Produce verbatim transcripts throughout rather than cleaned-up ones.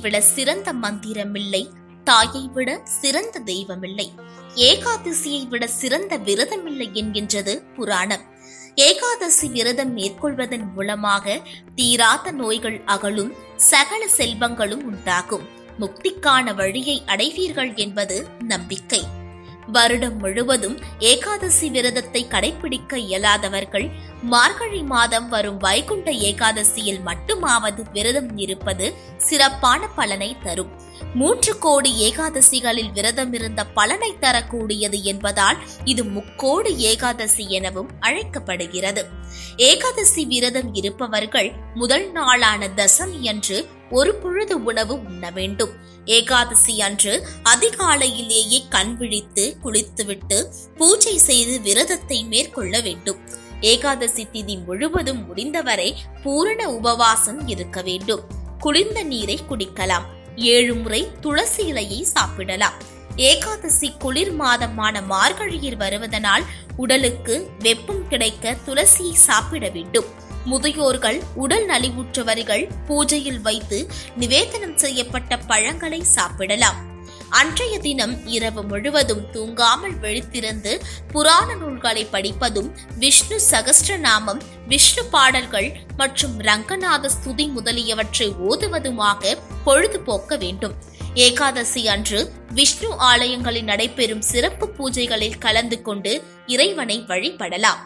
விட சிறந்த மந்திரமில்லை, தாயை விட சிறந்த தெய்வமில்லை, ஏகாதசியை விட சிறந்த விரதமில்லை என்கின்றது புராணம். ஏகாதசி விரதம் மேற்கொள்வதன் மூலமாக தீராத நோய்கள் அகலும், சகல செல்வங்களும் உண்டாகும், முக்திக்கான வழியை அடைவீர்கள் என்பது நம்பிக்கை. வருடம் முழுவதும் ஏகாதசி விரதத்தை கடைபிடிக்க இயலாதவர்கள் மார்கழி மாதம் வரும் வைகுண்ட ஏகாதசியில் மட்டுமாவது விரதம் இருப்பது சிறப்பான பலனை தரும். மூன்று கோடி ஏகாதசிகளில் விரதம் இருந்த பலனை தரக்கூடியது என்பதால் இது முக்கோடி ஏகாதசி எனவும் அழைக்கப்படுகிறது. ஏகாதசி விரதம் இருப்பவர்கள் முதல் நாளான தசமி அன்று ஒரு பொழுது உணவு உண்ண வேண்டும். ஏகாதசி அன்று அதிகாலையிலேயே கண் விழித்து குளித்துவிட்டு பூஜை செய்து விரதத்தை மேற்கொள்ள வேண்டும். ஏகாதசி திதி முழுவதும் முடிந்தவரை பூரண உபவாசம் இருக்க வேண்டும். குளிர்ந்த நீரை குடிக்கலாம். ஏழு முறை துளசி இலையை சாப்பிடலாம். ஏகாதசி குளிர் மாதமான மார்கழியில் வருவதனால் உடலுக்கு வெப்பம் கிடைக்க துளசியை சாப்பிட வேண்டும். முதியோர்கள், உடல் நலிவுற்றவர்கள் பூஜையில் வைத்து நிவேதனம் செய்யப்பட்ட பழங்களை சாப்பிடலாம். அன்றைய தினம் இரவு முழுவதும் தூங்காமல் விழித்திருந்து புராண நூல்களை படிப்பதும், விஷ்ணு சகஸ்ரநாமம், விஷ்ணு பாடல்கள் மற்றும் ரங்கநாத ஸ்துதி முதலியவற்றை ஓதுவதுமாக பொழுதுபோக்க வேண்டும். ஏகாதசி அன்று விஷ்ணு ஆலயங்களில் நடைபெறும் சிறப்பு பூஜைகளில் கலந்து கொண்டு இறைவனை வழிபடலாம்.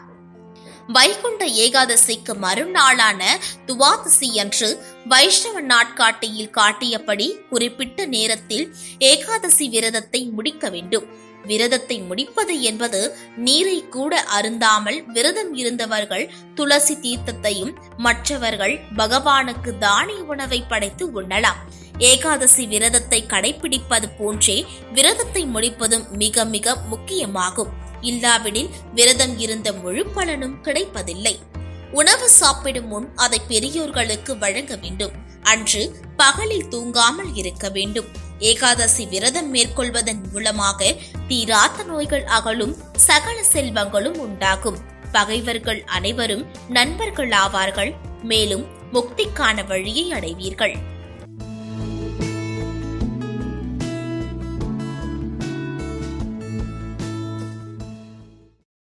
வைகுண்ட ஏகாதசிக்கு மறுநாளான துவாதசி அன்று வைஷ்ணவ நாட்காட்டியில் காட்டியபடி குறிப்பிட்ட நேரத்தில் ஏகாதசி விரதத்தை முடிக்க வேண்டும். விரதத்தை முடிப்பது என்பது நீரை கூட அருந்தாமல் விரதம் இருந்தவர்கள் துளசி தீர்த்தத்தையும், மற்றவர்கள் பகவானுக்கு தானிய உணவை படைத்து உண்ணலாம். ஏகாதசி விரதத்தை கடைபிடிப்பது போன்றே விரதத்தை முடிப்பதும் மிக மிக முக்கியமாகும். இல்லாவிடில் விரதம் இருந்த முழு பலனும் கிடைப்பதில்லை. உணவு சாப்பிடும் முன் அதை பெரியோர்களுக்கு வழங்க வேண்டும். அன்று பகலில் தூங்காமல் இருக்க வேண்டும். ஏகாதசி விரதம் மேற்கொள்வதன் மூலமாக தீராத நோய்கள் அகலும், சகல செல்வங்களும் உண்டாகும். பகைவர்கள் அனைவரும் நண்பர்கள் ஆவார்கள். மேலும் முக்திக்கான வழியை அடைவீர்கள்.